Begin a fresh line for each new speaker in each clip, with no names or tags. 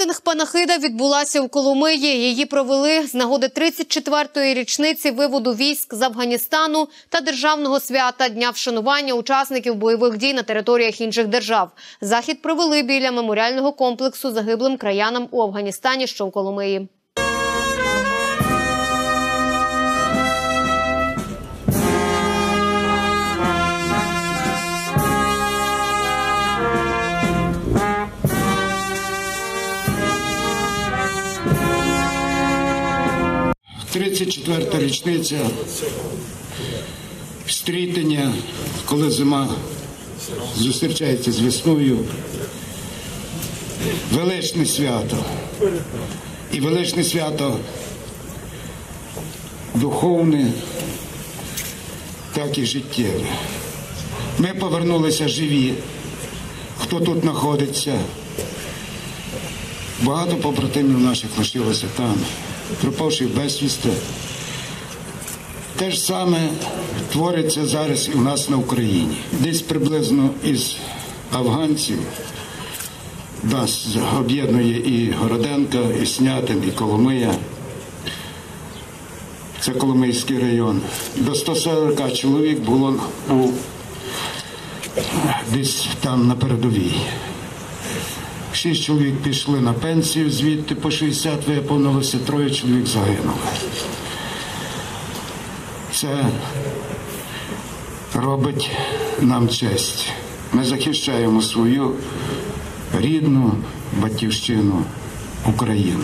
Мітинг-панахида відбулася у Коломиї. Її провели з нагоди 34-ї річниці виводу військ з Афганістану та державного свята – Дня вшанування учасників бойових дій на територіях інших держав. Захід провели біля меморіального комплексу загиблим краянам у Афганістані, що в Коломиї.
Тридцять річниця встрітення, коли зима зустрічається з весною. Величне свято. І величне свято духовне, так і життєве. Ми повернулися живі, хто тут знаходиться. Багато побратимів наших лишилося там, пропавших безвісти. Те ж саме твориться зараз і в нас на Україні. Десь приблизно із афганців нас об'єднує і Городенка, і Снятин, і Коломия. Це Коломийський район. До 140 чоловік було десь там на передовій. 6 чоловік пішли на пенсію, звідти по 60 виповнилося, 3 чоловік загинули. Це робить нам честь. Ми захищаємо свою рідну батьківщину, Україну.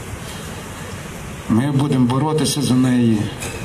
Ми будемо боротися за неї,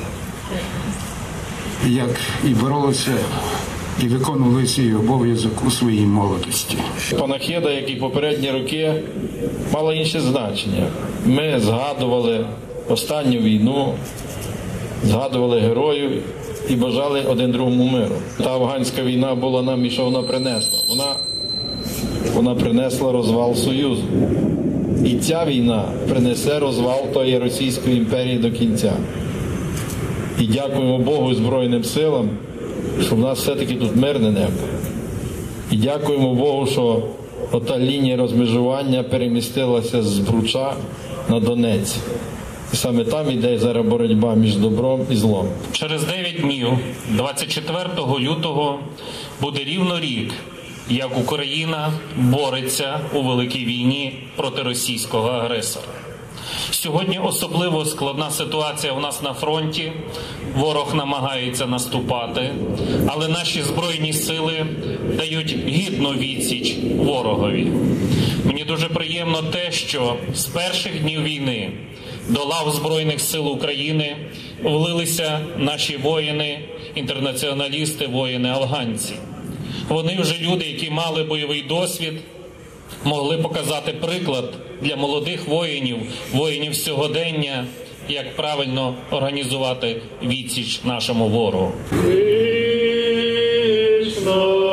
як і боролися, і виконували свій обов'язок у своїй молодості.
Панахида, як і попередні роки, мала інше значення. Ми згадували останню війну, згадували героїв і бажали один другому миру. Та афганська війна була нам, і що вона принесла? Вона принесла розвал Союзу. І ця війна принесе розвал тої Російської імперії до кінця. І дякуємо Богу Збройним силам, що в нас все-таки тут мирне небо. І дякуємо Богу, що ота лінія розмежування перемістилася з Буча на Донець. І саме там іде зараз боротьба між добром і злом.
Через 9 днів, 24 лютого, буде рівно рік, як Україна бореться у великій війні проти російського агресора. Сьогодні особливо складна ситуація у нас на фронті. Ворог намагається наступати, але наші Збройні сили дають гідну відсіч ворогові. Мені дуже приємно те, що з перших днів війни до лав Збройних сил України влилися наші воїни, інтернаціоналісти, воїни-афганці. Вони вже люди, які мали бойовий досвід, могли показати приклад для молодих воїнів сьогодення, як правильно організувати відсіч нашому ворогу.